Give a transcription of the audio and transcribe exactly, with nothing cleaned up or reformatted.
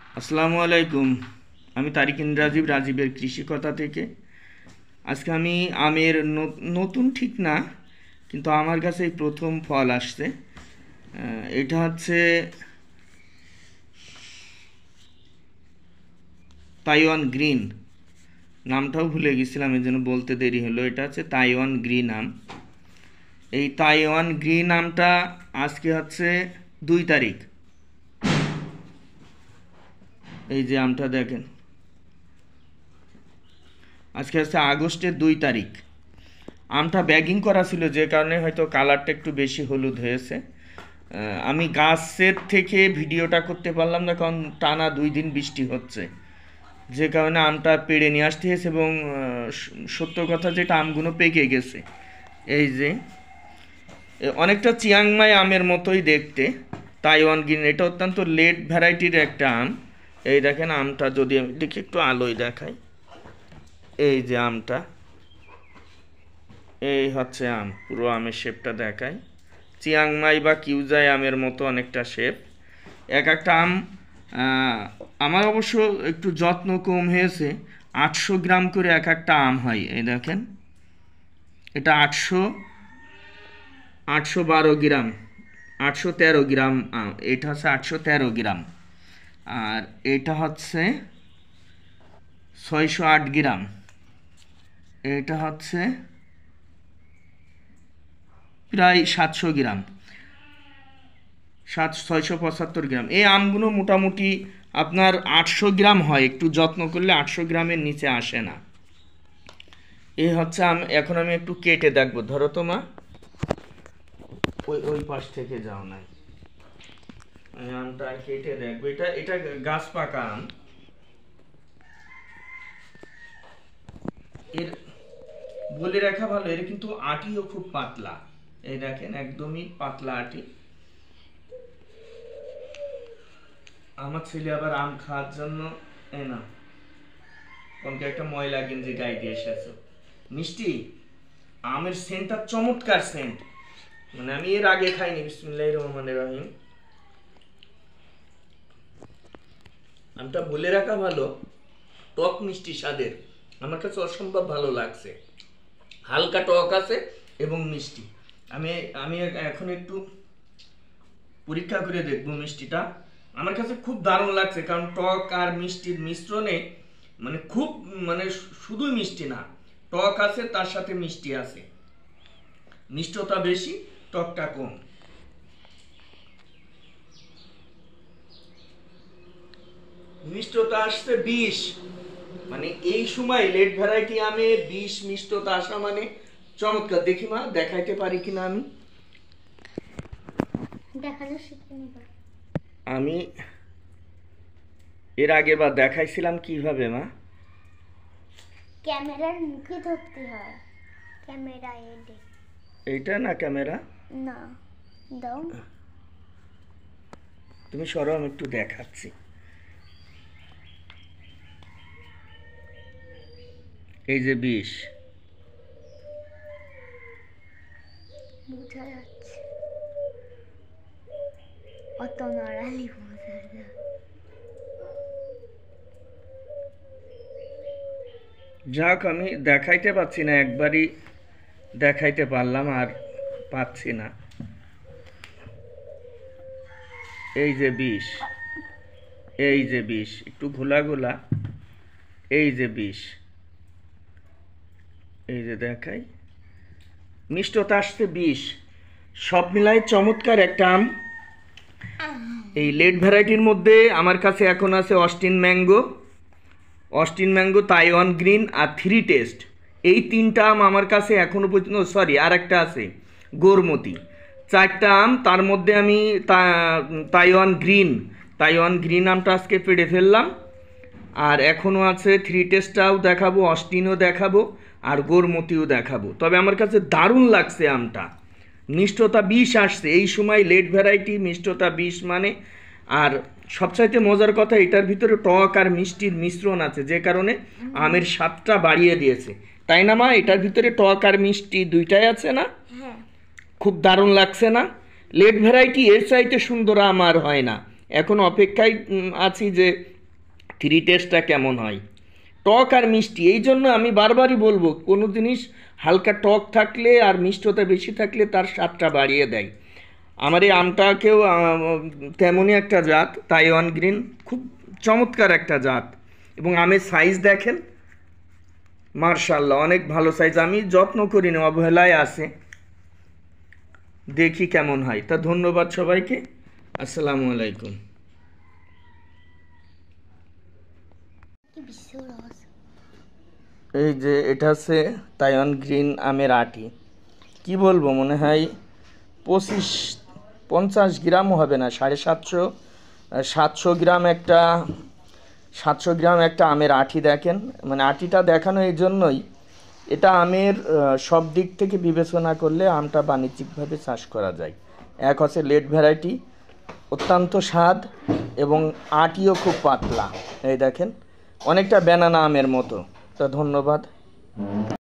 আসসালামু আলাইকুম। আমি তারিকিন রাজীব, রাজীবের কৃষিকথা থেকে। আজকে আমি আমের ন- নতুন ঠিক না, কিন্তু আমার কাছে এই প্রথম ফল আসছে। আহ, এটা হচ্ছে তাইওয়ান গ্রিন। নামটাও ভুলে গেছিলাম, এই জন্য বলতে দেরি হলো। এটা হচ্ছে তাইওয়ান গ্রিন আম। এই তাইওয়ান গ্রিন আমটা আজকে হচ্ছে দুই তারিখ। এই যে আমটা দেখেন, আজকে হচ্ছে আগস্টের দুই তারিখ। আমটা ব্যাগিং করা ছিল, যে কারণে হয়তো কালারটা একটু বেশি হলুদ হয়েছে। আহ, আমি গাছের থেকে ভিডিওটা করতে পারলাম না, কারণ টানা দুই দিন বৃষ্টি হচ্ছে, যে কারণে আমটা পেড়ে নিয়ে আসতে হয়েছে। এবং আহ, স- সত্য কথা যেটা, আমগুলো পেকে গেছে। এই যে এ অনেকটা চিয়াংমাই আমের মতোই দেখতে। তাইওয়ান গ্রিন এটা অত্যন্ত লেট ভ্যারাইটির একটা আম। এই দেখেন আমটা, যদি আমি দেখি একটু আলোয় দেখাই। এই যে আমটা, এই হচ্ছে আম। পুরো আমের শেপটা দেখায়, চিয়াংমাই বা কিউজাই আমের মতো অনেকটা শেপ। এক একটা আম, আহ, আমার অবশ্য একটু যত্ন কম হয়েছে। আটশো গ্রাম করে এক একটা আম হয়। এই দেখেন, এটা আটশো আটশো বারো গ্রাম, আটশো তেরো গ্রাম। আম এটা হচ্ছে আটশো তেরো গ্রাম। আর এটা হচ্ছে ছয়শো আট গ্রাম। এটা হচ্ছে প্রায় সাতশো গ্রাম, সাত ছয়শো পঁচাত্তর গ্রাম। এই আমগুলো মোটামুটি আপনার আটশো গ্রাম হয়, একটু যত্ন করলে আটশো গ্রামের নিচে আসে না। এই হচ্ছে আম। এখন আমি একটু কেটে দেখবো। ধরো তো মা, ওই ওই পাশ থেকে যাও নাই। আমি আমটা কেটে দেখবো। এটা এটা গাছ পাকা আম। এর বলে রাখা ভালো, এর কিন্তু আটিও খুব পাতলা। এই দেখেন, একদমই পাতলা আটি। আমার ছেলে আবার আম খাওয়ার জন্য, এই না কোনকে একটা ময়লা গেঞ্জি গায়ে দিয়ে এসেছে। মিষ্টি আমের সেন্টটা চমৎকার সেন্ট, মানে আমি এর আগে খাইনি। বিসমিল্লাহির রহমানির রহিম। আমটা বলে রাখা ভালো, টক মিষ্টি স্বাদের। আমার কাছে অসম্ভব ভালো লাগছে। হালকা টক আছে এবং মিষ্টি। আমি আমি এখন একটু পরীক্ষা করে দেখবো মিষ্টিটা। আমার কাছে খুব দারুণ লাগছে, কারণ টক আর মিষ্টির মিশ্রণে, মানে খুব, মানে শুধুই মিষ্টি না, টক আছে তার সাথে মিষ্টি আছে। মিষ্টতা বেশি, টকটা কম। মিষ্টতা আসছে বিশ, মানে এই সময় লেট ভ্যারাইটি আমে বিশ মিষ্টতা আসা মানে চমৎকার। দেখি মা, দেখাইতে পারি কিনা আমি। দেখানো শিখে নিবা। আমি এর আগে বা দেখাইছিলাম কিভাবে মা? ক্যামেরার মুখে ধরতে হয়, ক্যামেরা এডে। এইটা না ক্যামেরা? না, দাও। তুমি সরো, আমি একটু দেখাচ্ছি। এই যে বিষ, বোঝা যাচ্ছে, অত নড়ালি বোঝা যায়। যাক, আমি দেখাইতে পাচ্ছি না। একবারই দেখাইতে পারলাম, আর পাচ্ছি না। এই যে বিষ, এই যে বিষ, একটু ঘোলা ঘোলা। এই যে বিষ, এই যে দেখাই, মিষ্টতা আসছে বিষ। সব মিলাই চমৎকার একটা আম। এই লেট ভ্যারাইটির মধ্যে আমার কাছে এখন আছে Austin mango, Austin mango, Taiwan green আর থ্রি টেস্ট। এই তিনটা আম আমার কাছে এখনো পর্যন্ত, সরি আর একটা আছে গোরমতি। চারটা আম, তার মধ্যে আমি তা- তাইওয়ান গ্রিন, তাইওয়ান গ্রিন আমটা আজকে পেড়ে ফেললাম। আর এখনও আছে থ্রি টেস্টটাও দেখাবো, অস্টিনও দেখাবো, আর গোরমতিও দেখাবো। তবে আমার কাছে দারুণ লাগছে আমটা। মিষ্টতা বিষ আসছে এই সময়, লেট ভ্যারাইটি, মিষ্টতা বিষ মানে। আর সবচাইতে মজার কথা, এটার ভিতরে টক আর মিষ্টির মিশ্রণ আছে, যে কারণে আমের স্বাদটা বাড়িয়ে দিয়েছে। তাই না মা? এটার ভিতরে টক আর মিষ্টি দুইটাই আছে না? হ্যাঁ, খুব দারুণ লাগছে না? লেট ভ্যারাইটি এর চাইতে সুন্দর আম আর হয় না। এখন অপেক্ষায় উম, আছি যে থ্রি টেস্টটা কেমন হয়। টক আর মিষ্টি, এই জন্য আমি বারবারই বলবো কোনো জিনিস হালকা টক থাকলে আর মিষ্টতা বেশি থাকলে তার স্বাদটা বাড়িয়ে দেয়। আমার এই আমটাকেও তেমনই একটা জাত, তাইওয়ান গ্রিন, খুব চমৎকার একটা জাত। এবং আমের সাইজ দেখেন, মার্শাল্লাহ অনেক ভালো সাইজ। আমি যত্ন করিনি, অবহেলায় আছে, দেখি কেমন হয়। তা ধন্যবাদ সবাইকে, আসসালামু আলাইকুম। কি বিশ্ব রস। এই যে এটা হচ্ছে তাইওয়ান গ্রিন আমের আটি, কি বলবো, মনে হয় পঁচিশ পঞ্চাশ গ্রামও হবে না, সাড়ে সাতশো সাতশো গ্রাম একটা সাতশো গ্রাম একটা আমের আটি। দেখেন, মানে আটিটা দেখানো এই জন্যই, এটা আমের সব দিক থেকে বিবেচনা করলে আমটা বাণিজ্যিকভাবে চাষ করা যায়। এক হচ্ছে লেট ভ্যারাইটি, অত্যন্ত স্বাদ, এবং আটিও খুব পাতলা। এই দেখেন, অনেকটা ব্যানানা আমের মতো। তো ধন্যবাদ।